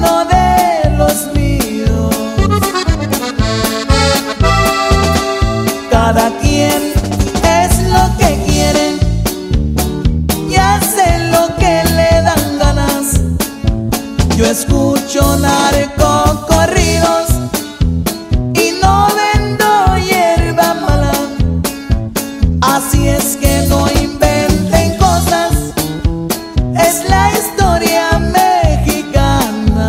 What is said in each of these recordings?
uno de los míos. Cada quien es lo que quiere y hace lo que le dan ganas. Yo escucho narcocorridos y no vendo hierba mala. Así es que no inventen cosas, es la historia mexicana.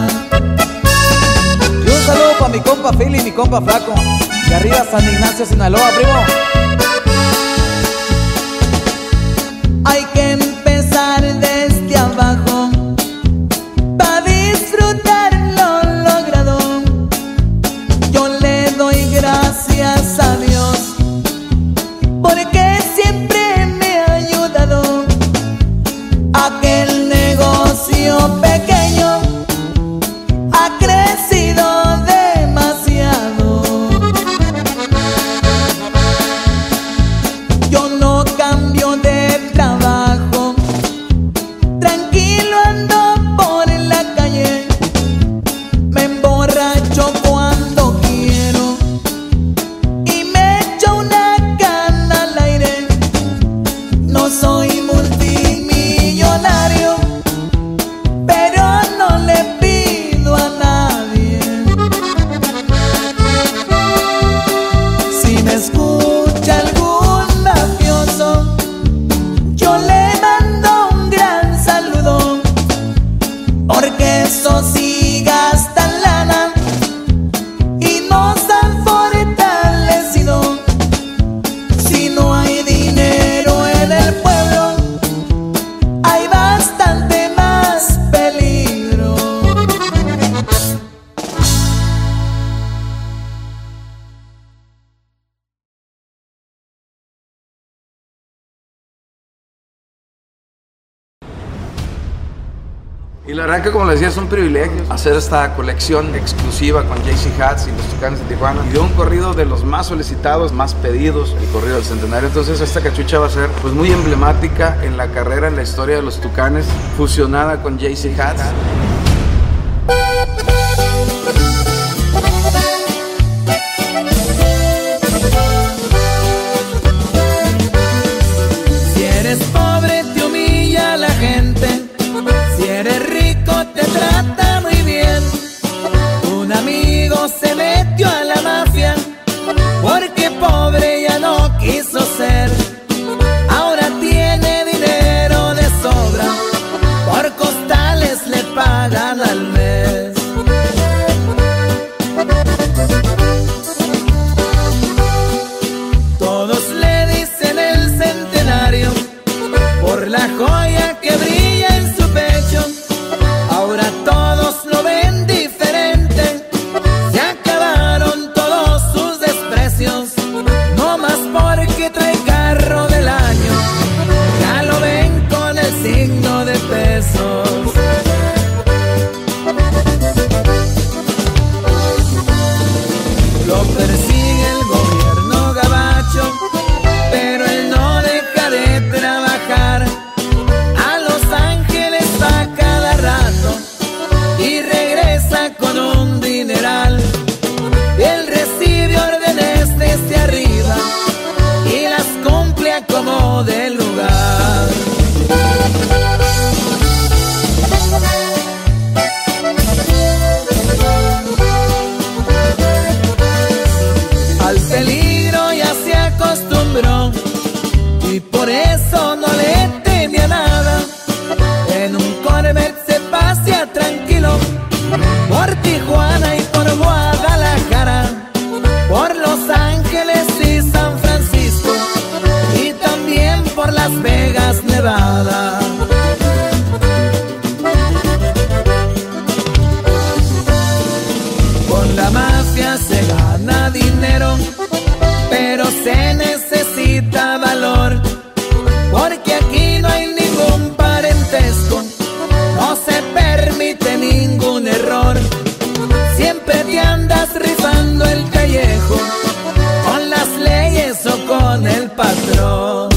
Y un saludo para mi compa Philly y mi compa Flaco, de arriba San Ignacio, Sinaloa, primo. Hay que empezar desde abajo para disfrutar lo logrado. Yo le doy gracias a Dios porque siempre me ha ayudado. Aquel negocio pequeño ha crecido demasiado. Yo no cambio de trabajo, tranquilo ando por la calle. Me emborracho cuando quiero y me echo una cana al aire. No soy multimillonario, pero no le pido a nadie. Si me escucha algún mafioso, yo le mando un gran saludo, porque eso sí gastan lana y nos han fortalecido. Si no hay dinero en el pueblo, hay bastante más peligro. Y la verdad que, como les decía, es un privilegio hacer esta colección exclusiva con JC Hats y los Tucanes de Tijuana, y de un corrido de los más solicitados, más pedidos, el corrido del centenario. Entonces esta cachucha va a ser pues muy emblemática en la carrera, en la historia de los Tucanes, fusionada con JC Hats. Si eres pobre te humilla la gente, si eres rico te trata muy bien. Un amigo se metió a la mafia porque pobre ya no quiso ser. Ahora tiene dinero de sobra, por costales le pagan al mes. Todos le dicen el centenario por la joya que brilla en su pecho. Ahora todos lo ven diferente, se acabaron todos sus desprecios. No más porque trae carro del año, ya lo ven con el signo de pesos. Lo persigue el gobierno gabacho, pero él no deja de trabajar. A Los Ángeles va cada rato y regresa con un dineral. Él recibe órdenes desde arriba y las cumple a como de lugar. Al peligro ya se acostumbró y por eso no le temía nada. En un Corvette se pasea tranquilo por Tijuana y por Guadalajara, por Los Ángeles y San Francisco, y también por Las Vegas, Nevada. Con la mafia se gana dinero, pero se necesita valor, porque aquí no hay ningún parentesco, no se permite ningún error. Siempre te andas rifando el callejo, con las leyes o con el patrón.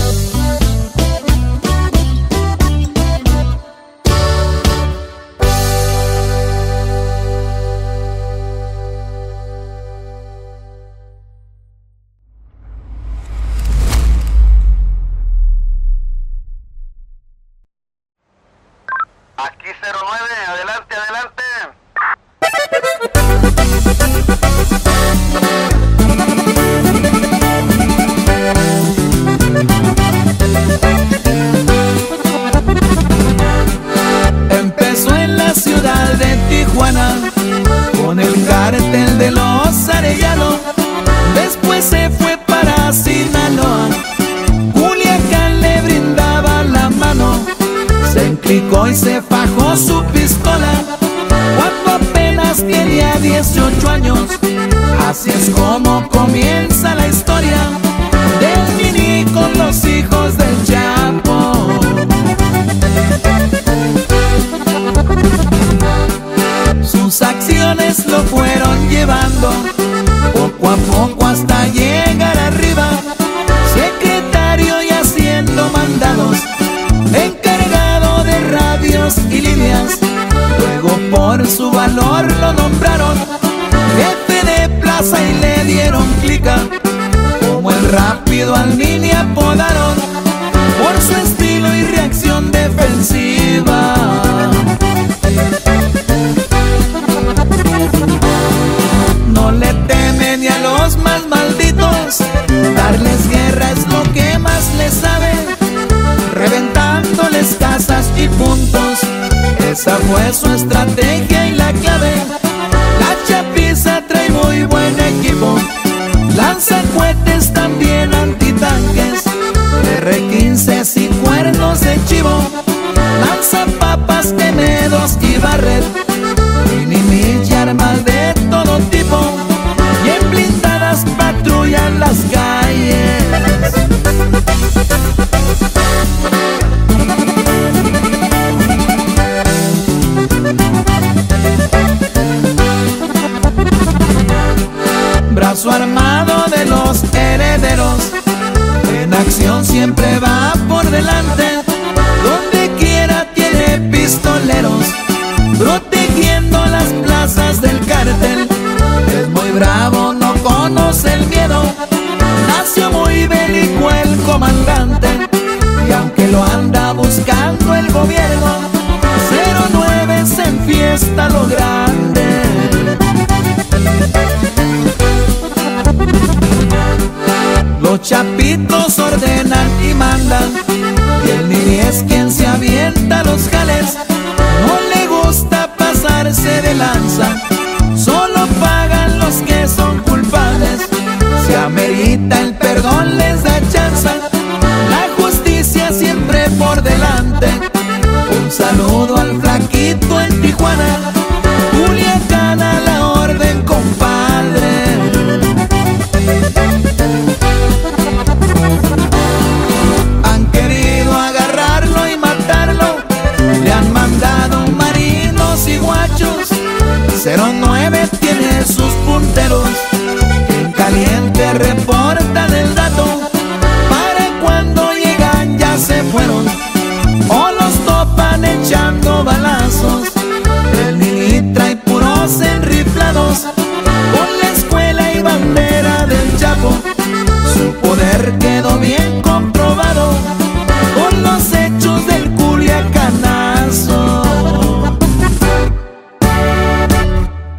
ciudad de Tijuana con el cártel de los Arellano. Después se fue para Sinaloa, Culiacán le brindaba la mano. Se enclicó y se fajó su pistola cuando apenas tenía 18 años. Así es como comienza la historia del Nini con los hijos del Chapo. Sus acciones lo fueron llevando poco a poco hasta llegar arriba, secretario y haciendo mandados, encargado de radios y líneas. Luego por su valor lo nombraron jefe de plaza y le dieron clica. Como el rápido al Nini apodaron por su estilo y reacción defensiva. No le teme ni a los más malditos, darles guerra es lo que más le sabe, reventándoles casas y puntos. Esa fue su estrategia y la clave. La chapiza trae muy buen equipo, lanza cohetes también antitanques, R-15 y cuernos de chivo, lanza papas, Temedos y Barret, mini y armas de todo tipo, y en blindadas patrullan las calles. Brazo armado de los herederos, en acción siempre va por delante, donde quiera tiene pistoleros, protegiendo las plazas del cártel. Es muy bravo, no conoce el miedo, nació muy bélico el comandante, y aunque lo anda buscando el gobierno, 09 se enfiesta lo grande. Los chapitos ordenan y mandan, y el Nini es quien se avienta los jales. No le gusta pasarse de lanza, solo pagan los que son culpables. Si amerita el perdón les da chance, la justicia siempre por delante. Un saludo al flaquito en Tijuana, Culiacán a la orden, compadre. Han querido agarrarlo y matarlo, le han mandado marinos y guachos. 09 tiene sus punteros, en caliente reportan el dato, para cuando llegan ya se fueron o los topan echando balazos. El Nini trae puros enriflados, con la escuela y bandera del Chapo. Su poder quedó bien comprobado con los hechos del Culiacanazo.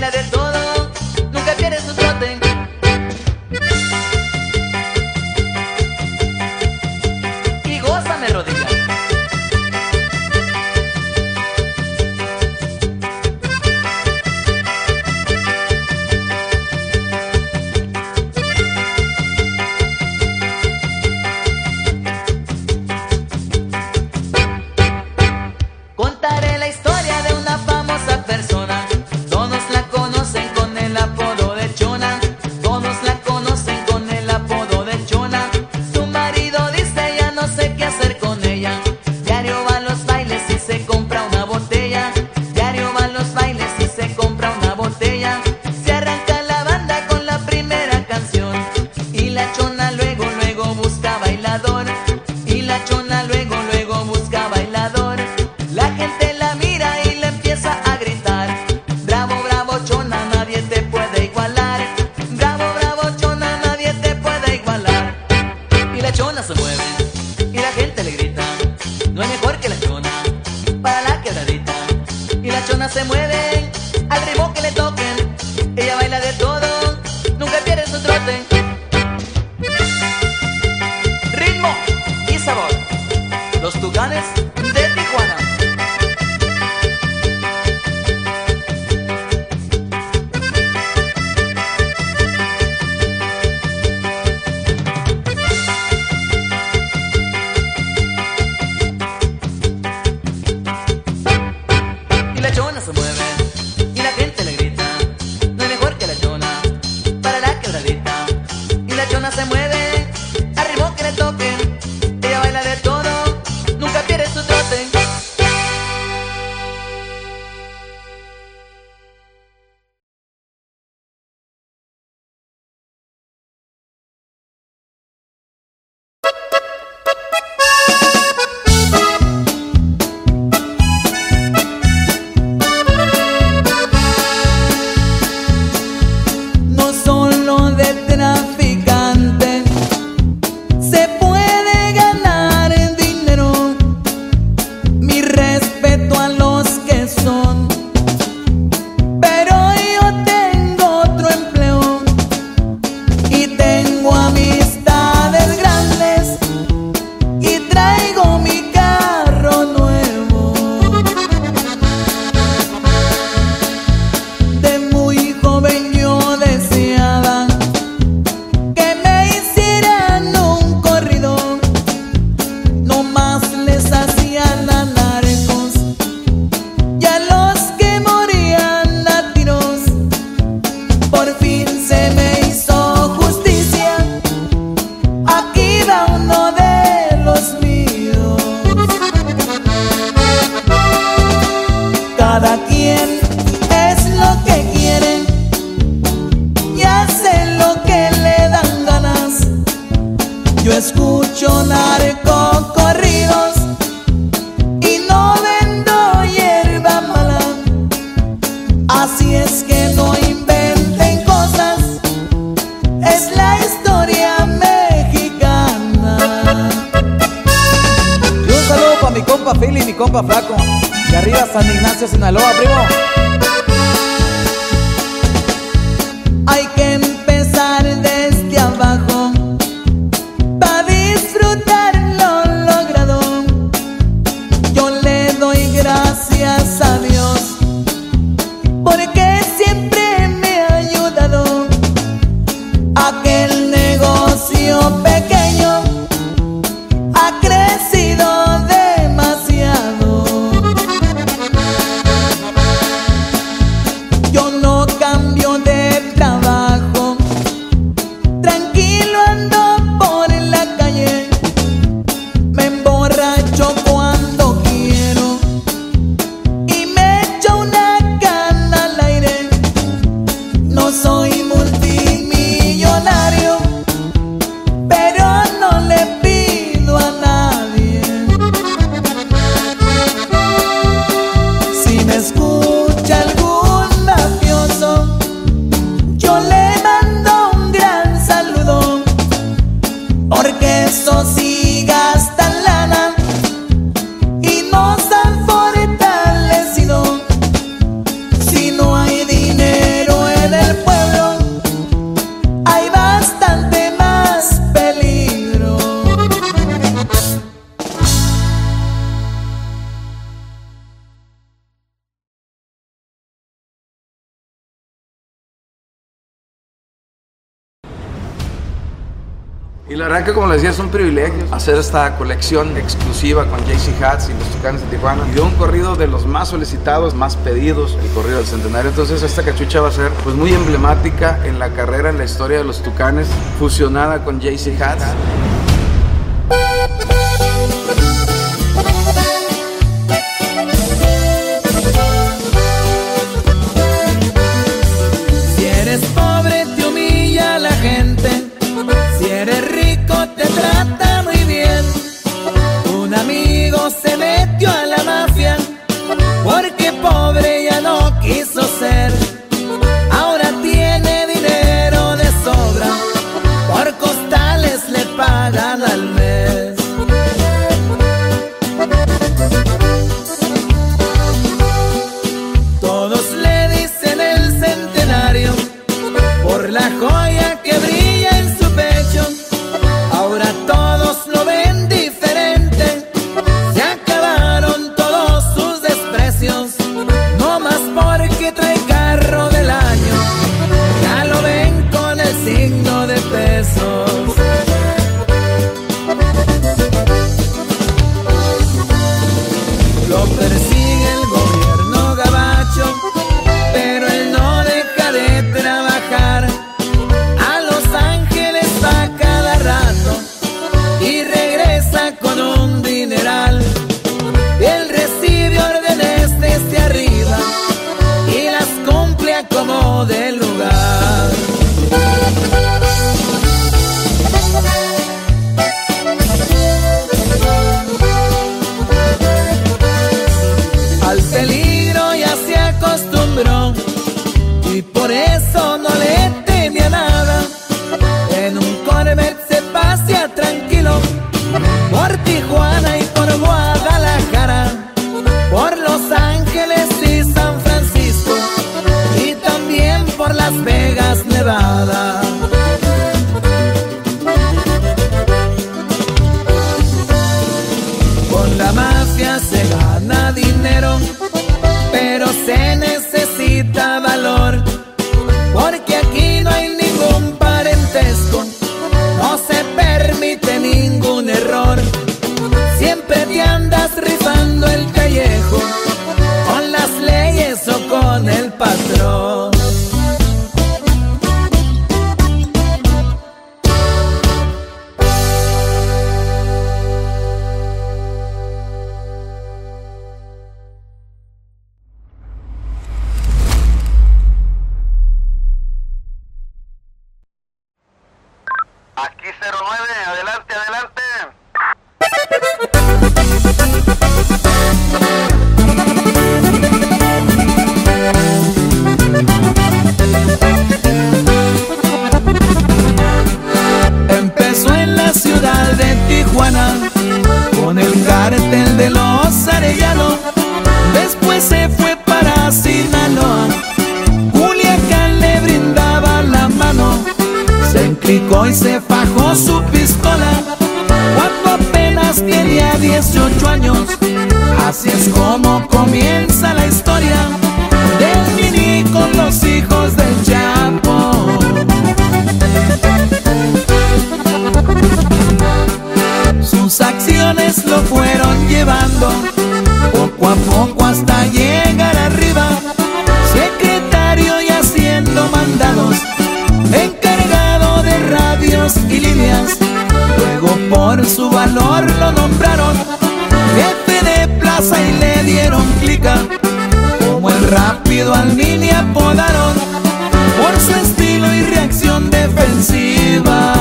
baila de todo, nunca pierde su trote. Y gózame, rodilla. Contaré la historia de una famosa persona. Todos la conocen con el apodo de Chona. Todos la conocen con el apodo de Chona. Su marido dice ya no sé qué hacer con ella. Diario va a los bailes y se compra una botella. Diario va a los bailes y se compra una botella. Se arranca la banda con la primera canción. Y la Chona luego busca bailador. Y la Chona luego busca bailador. La gente la mira y le empieza a gritar: bravo, bravo, Chona, nadie te puede igualar. Bravo, bravo, Chona, nadie te puede igualar. Y la Chona se mueve y la gente le grita: no hay mejor que la Chona para la quebradita. Y la Chona se mueve al ritmo que le toquen. Ella baila de todo, nunca pierde su trote. Ritmo y sabor, los Tucanes de Tijuana. Y la Chona se mueve y la gente le grita: no hay mejor que la Chona para la quebradita. Y la Chona se mueve al ritmo que le toquen. Ella baila de todo, nunca pierde su trote. No solo de traficante se puede ganar dinero. Mi respeto a los que son, pero yo tengo otro empleo y tengo amistades grandes y traigo mi carro nuevo. De muy joven yo deseaba que me hicieran un corrido. No más les hacían a narcos y a los que morían a tiros. Por fin se me hizo justicia. Aquí va uno de los míos. Cada quien es lo que quiere y hace lo que le dan ganas. Yo escucho narcocorridos y no vendo hierba mala. Así es que no inventen cosas, es la historia mexicana. Y un saludo para mi compa Philly y mi compa Flaco, de arriba San Ignacio, Sinaloa, primo. Hay que empezar desde abajo para disfrutar lo logrado. Yo le doy gracias a Dios porque siempre me ha ayudado. Aquel negocio pequeño ha crecido demasiado. Y la verdad que, como les decía, es un privilegio hacer esta colección exclusiva con JC Hats y los Tucanes de Tijuana, y de un corrido de los más solicitados, más pedidos, el corrido del centenario. Entonces esta cachucha va a ser pues muy emblemática en la carrera, en la historia de los Tucanes, fusionada con JC Hats. Si eres pobre te humilla la gente, si eres rico te trata muy bien. Un amigo se metió a la mafia porque pobre ya no quiso ser. Ahora tiene dinero de sobra, por costales le pagan al mes. Todos le dicen el centenario por la joya que brilla en su pecho. Ahora todos lo ven diferente, se acabaron todos sus desprecios. No más porque trae carro del año, ya lo ven con el signo de pesos. Lo persigue el gobierno gabacho, pero él no deja de trabajar. A Los Ángeles va cada rato y regresa con un dineral. Él recibe órdenes desde arriba y las cumple a como del lugar. Al peligro ya se acostumbró y por eso no le temía nada. En un Corvette se pasea tranquilo por Tijuana y por Guadalajara, por Los Ángeles y San Francisco, y también por Las Vegas, Nevada. Con la mafia se gana dinero, pero se necesita valor, porque aquí no hay ningún parentesco, no se permite ningún error. Siempre te andas rifando el callejo, con las leyes o con el patrón. Aquí 09, adelante, adelante. Empezó en la ciudad de Tijuana con el cártel de los Arellano, después se fue para Sinaloa, Culiacán le brindaba la mano, se enclicó y se fajó su pistola cuando apenas tenía 18 años. Así es como comienza la historia del Mini con los hijos del Chapo. Sus acciones lo fueron llevando poco a poco hasta llegar arriba, secretario y haciendo mandados, encargado de radios y líneas. Luego por su valor lo nombraron jefe de plaza y le dieron clica. Como el rápido al Mini apodaron por su estilo y reacción defensiva.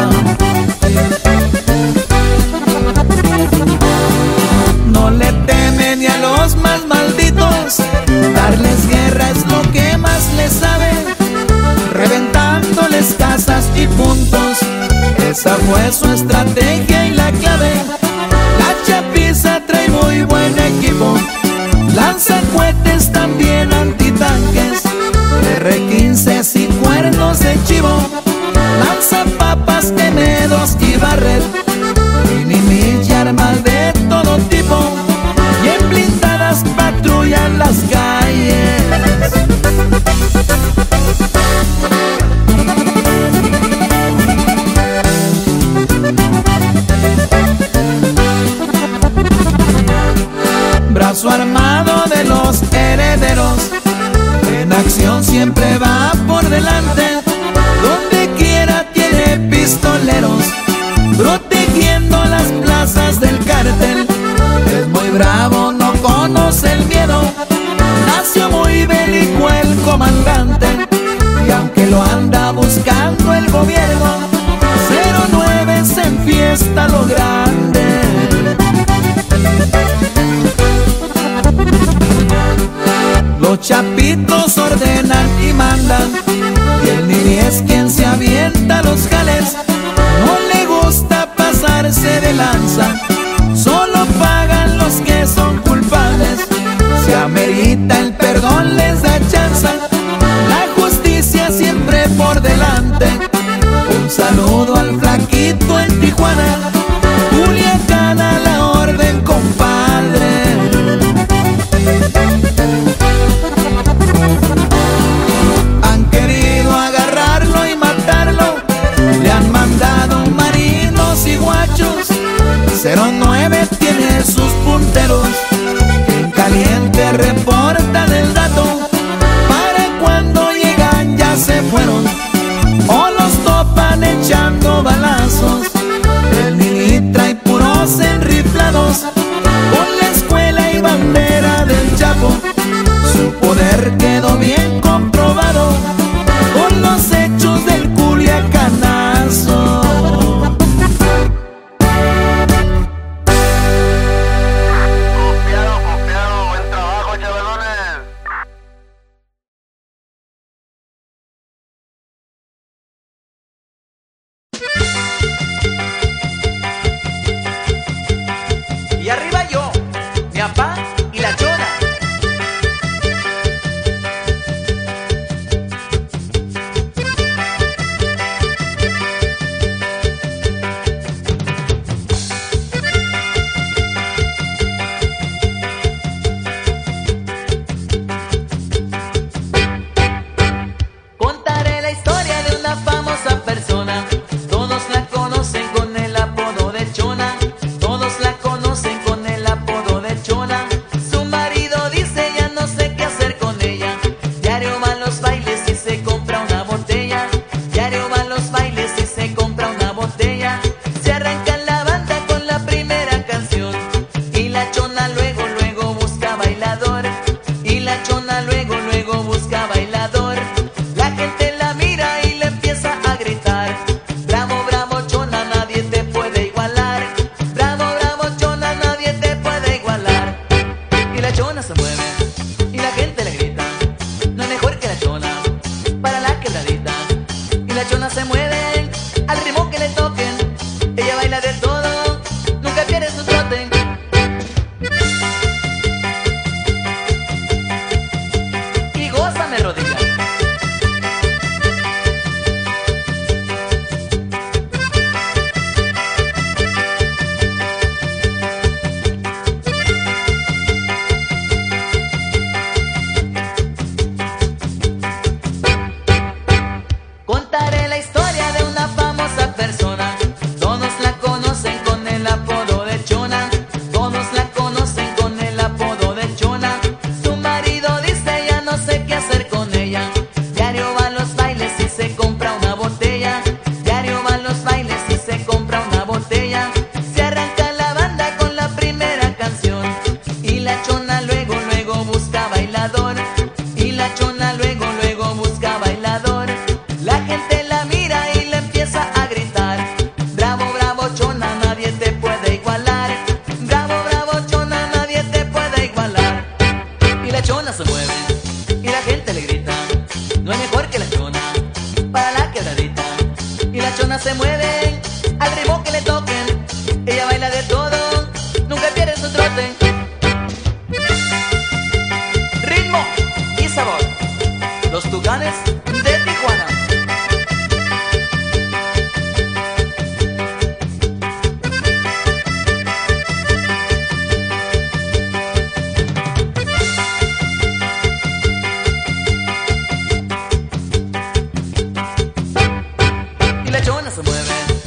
No le teme ni a los más malditos, darles guerra es lo que más le sabe, reventándoles casas y puntos. Esa fue su estrategia y la clave. La chapiza trae muy buen equipo, lanza cohetes también antitanques, R15 y cuernos de chivo, lanza papas, temedos y barret, mini y armas de todo tipo, y en blindadas patrullan las calles. delante, donde quiera tiene pistoleros, protegiendo las plazas del cártel. Es muy bravo, no conoce el miedo, nació muy bélico el comandante, y aunque lo anda buscando el gobierno, 09 se enfiesta lo grande. Los chapitos ordenan y mandan, y el Nini es quien se avienta los jales. No le gusta pasarse de lanza, solo pagan los que son culpables. Si amerita el perdón les da chance, la justicia siempre por delante. Un saludo al flaquito en Tijuana, Culiacán a la orden, compadre. Han querido agarrarlo y matarlo, le han mandado marinos y guachos. 09 tiene sus punteros, en caliente reportan el dato. Para cuando llegan ya se fueron, o los topan echando balazos. El Nini trae puros enriflados, con la escuela y bandera del Chapo. Su poder quedó bien comprobado con los hechos del Culiacanazo. Copiado, buen trabajo, chavalones. Y arriba yo, mi papá y la chona. Contaré la historia de una famosa persona. Todos la conocen con el apodo de Chona. Todos la conocen con el apodo de Chona. Su marido dice ya no sé qué hacer con ella. Diario va a los bailes y se compra una botella. Diario va a los bailes y se compra una botella. Se arranca la banda con la primera canción. Y la Chona luego, luego busca bailador. Y la Chona luego, luego busca bailador. La gente la mira y le empieza a gritar: bravo, bravo, Chona, nadie te puede igualar. Bravo, bravo, Chona, nadie te puede igualar. Y la Chona se mueve y la gente le grita: no hay mejor que la Chona para la quebradita. Y la Chona se mueve al ritmo que le toquen. Ella baila de todo, nunca pierde su trote. Y gózame, rodilla. Contaré la historia de una famosa persona. Todos la conocen con el apodo de Chona. Todos la conocen con el apodo de Chona. Su marido dice ya no sé qué hacer con ella. Diario va a los bailes y se compra una botella. Diario va a los bailes y se compra una botella. Se arranca la banda con la primera canción. Y la Chona luego, luego busca bailador. Y la Chona luego, luego busca bailador. La gente la mira y le empieza a gritar: bravo, bravo, Chona, nadie te puede igualar. Bravo, bravo, Chona, nadie te puede igualar. Y la Chona se mueve y la gente le grita: no hay mejor que la Chona para la quebradita. Y la Chona se mueve al ritmo que le toquen. Ella baila de todo, nunca pierde su trote. Ritmo y sabor, los Tucanes de Tijuana. Y la Chona se mueve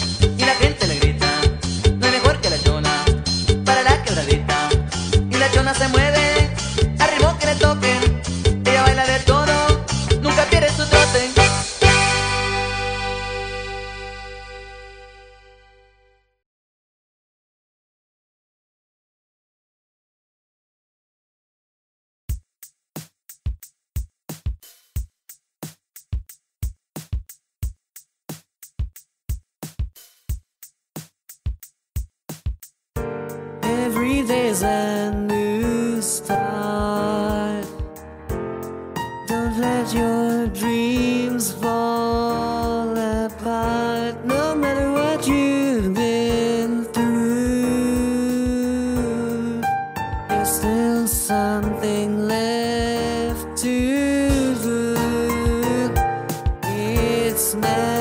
Every day's a new start. Don't let your dreams fall apart. No matter what you've been through, there's still something left to do. It's never